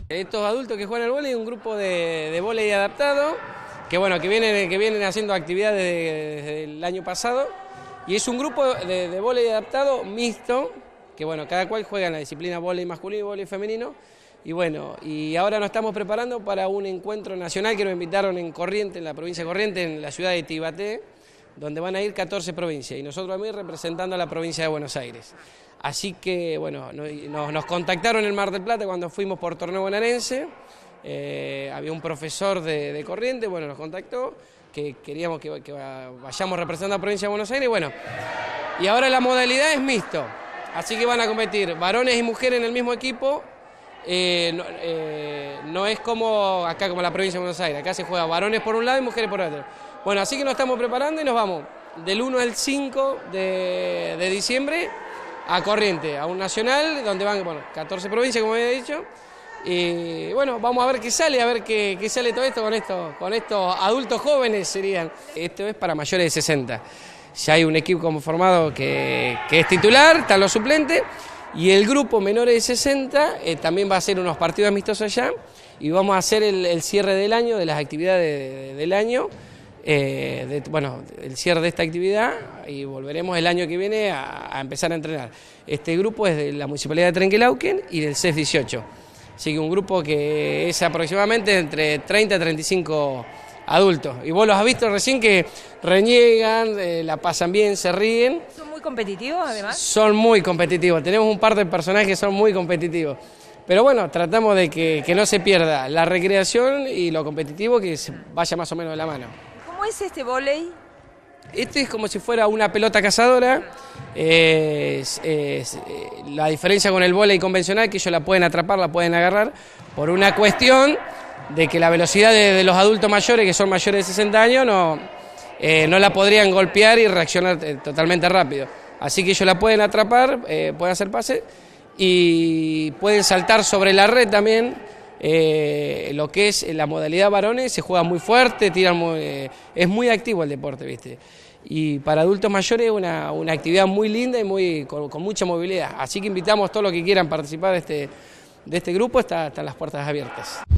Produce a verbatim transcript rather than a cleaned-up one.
Estos adultos que juegan al vóley es un grupo de, de vóley adaptado, que bueno, que vienen, que vienen haciendo actividades desde, desde el año pasado, y es un grupo de, de vóley adaptado mixto, que bueno, cada cual juega en la disciplina vóley masculino y vóley femenino, y bueno, y ahora nos estamos preparando para un encuentro nacional que nos invitaron en Corrientes, en la provincia de Corrientes, en la ciudad de Tibaté, donde van a ir catorce provincias, y nosotros a mí representando a la provincia de Buenos Aires. Así que, bueno, nos, nos contactaron en Mar del Plata cuando fuimos por torneo bonaerense, eh, había un profesor de, de Corrientes, bueno, nos contactó, que queríamos que, que vayamos representando a la provincia de Buenos Aires, bueno, y ahora la modalidad es mixto, así que van a competir varones y mujeres en el mismo equipo. Eh, no, eh, no es como acá, como la provincia de Buenos Aires, acá se juega varones por un lado y mujeres por otro. Bueno, así que nos estamos preparando y nos vamos del uno al cinco de, de diciembre a Corrientes, a un nacional donde van, bueno, catorce provincias, como había dicho, y bueno, vamos a ver qué sale, a ver qué, qué sale todo esto con, esto con estos adultos jóvenes serían. Esto es para mayores de sesenta, ya hay un equipo conformado que, que es titular, están los suplentes, y el grupo menores de sesenta eh, también va a hacer unos partidos amistosos allá, y vamos a hacer el, el cierre del año, de las actividades de, de, del año, Eh, de, bueno, el cierre de esta actividad, y volveremos el año que viene a, a empezar a entrenar. Este grupo es de la Municipalidad de Trenquelauquen y del C E F dieciocho, así que un grupo que es aproximadamente entre treinta a treinta y cinco adultos, y vos los has visto recién que reniegan, eh, la pasan bien, se ríen. ¿Son muy competitivos además? Son muy competitivos, tenemos un par de personajes que son muy competitivos. Pero bueno, tratamos de que, que no se pierda la recreación y lo competitivo, que se vaya más o menos de la mano. ¿Cómo es este vóley? Este es como si fuera una pelota cazadora, eh, es, es, eh, la diferencia con el vóley convencional que ellos la pueden atrapar, la pueden agarrar, por una cuestión de que la velocidad de, de los adultos mayores, que son mayores de sesenta años, no, eh, no la podrían golpear y reaccionar eh, totalmente rápido. Así que ellos la pueden atrapar, eh, pueden hacer pase y pueden saltar sobre la red también. Eh, lo que es la modalidad varones se juega muy fuerte, tiran muy, eh, es muy activo el deporte, ¿viste? Y para adultos mayores es una, una actividad muy linda y muy, con, con mucha movilidad. Así que invitamos a todos los que quieran participar de este, de este grupo, están está las puertas abiertas.